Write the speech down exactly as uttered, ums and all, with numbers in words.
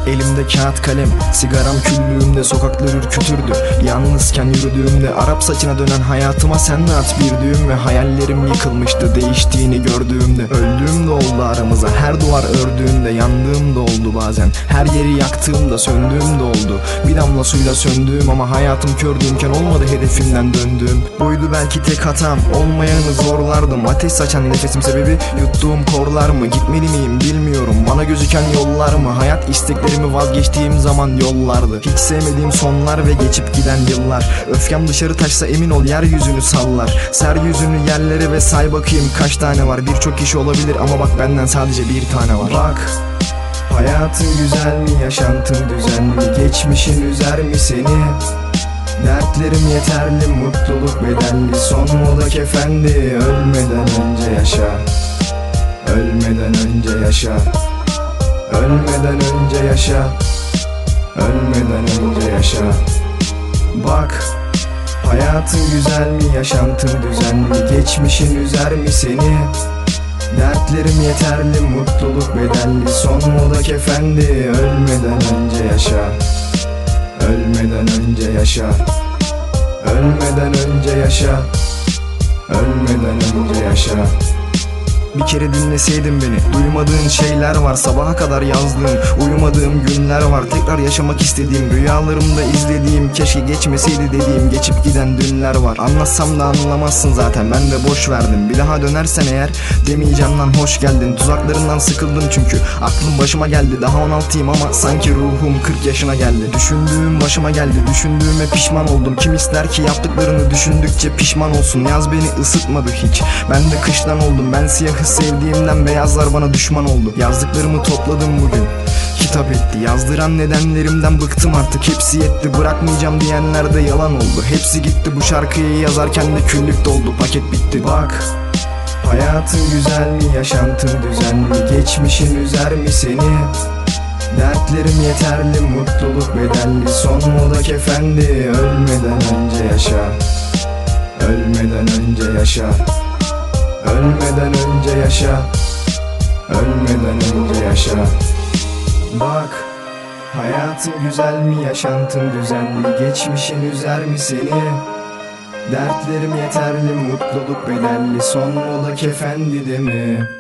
Elimde kağıt kalem, sigaram küllüğümde, sokaklar ürkütürdü. Yalnızken yürüdüğümde Arap saçına dönen hayatıma sen de at bir düğüm. Ve hayallerim yıkılmıştı değiştiğini gördüğümde. Öldüğüm de oldu aramıza, her duvar ördüğümde. Yandığım da oldu bazen, her yeri yaktığımda. Söndüğüm de oldu, bir damla suyla söndüğüm. Ama hayatım kördüğümken olmadı hedefimden döndüğüm. Buydu belki tek hatam, olmayanı zorlardım. Ateş saçan nefesim sebebi yuttuğum korlar mı? Gitmeli miyim bilmiyorum, bana gözüken yollar mı? Hayat isteklerimi vazgeçtiğim zaman yollardı. Hiç sevmediğim sonlar ve geçip giden yıllar. Öfkem dışarı taşsa emin ol yeryüzünü sallar. Ser yüzünü yerlere ve say bakayım kaç tane var. Birçok kişi olabilir ama bak benden sadece bir tane var. Bak, hayatın güzel mi, yaşantın düzenli, geçmişin üzer mi seni? Dertlerim yeterli, mutluluk bedelli, son moda kefendi. Ölmeden önce yaşa, ölmeden önce yaşa, ölmeden önce yaşa, ölmeden önce yaşa. Bak, hayatın güzel mi, yaşantın düzenli, geçmişin üzer mi seni? Dertlerim yeterli, mutluluk bedelli, son moda kefendi. Ölmeden önce yaşa, ölmeden önce yaşa, ölmeden önce yaşa, ölmeden önce yaşa. Bir kere dinleseydin beni, duymadığın şeyler var. Sabaha kadar yazdığım, uyumadığım günler var. Tekrar yaşamak istediğim, rüyalarımda izlediğim, keşke geçmeseydi dediğim, geçip giden dünler var. Anlatsam da anlamazsın zaten, ben de boş verdim. Bir daha dönersen eğer demeyeceğim lan hoş geldin. Tuzaklarından sıkıldım çünkü aklım başıma geldi. Daha on altıyım ama sanki ruhum kırk yaşına geldi. Düşündüğüm başıma geldi, düşündüğüme pişman oldum. Kim ister ki yaptıklarını düşündükçe pişman olsun. Yaz beni ısıtmadı hiç, ben de kıştan oldum. Ben siyah sevdiğimden beyazlar bana düşman oldu. Yazdıklarımı topladım bugün, kitap etti. Yazdıran nedenlerimden bıktım artık, hepsi yetti. Bırakmayacağım diyenler de yalan oldu. Hepsi gitti, bu şarkıyı yazarken de küllük doldu. Paket bitti. Bak, hayatın güzel mi, yaşantın düzenli, geçmişin üzer mi seni? Dertlerim yeterli, mutluluk bedelli, son moda kefendi. Ölmeden önce yaşa, ölmeden önce yaşa, ölmeden önce yaşa, ölmeden önce yaşa. Bak, hayatın güzel mi, yaşantın düzenli, geçmişin üzer mi seni? Dertlerim yeterli, mutluluk bedelli, son moda kefendi de mi?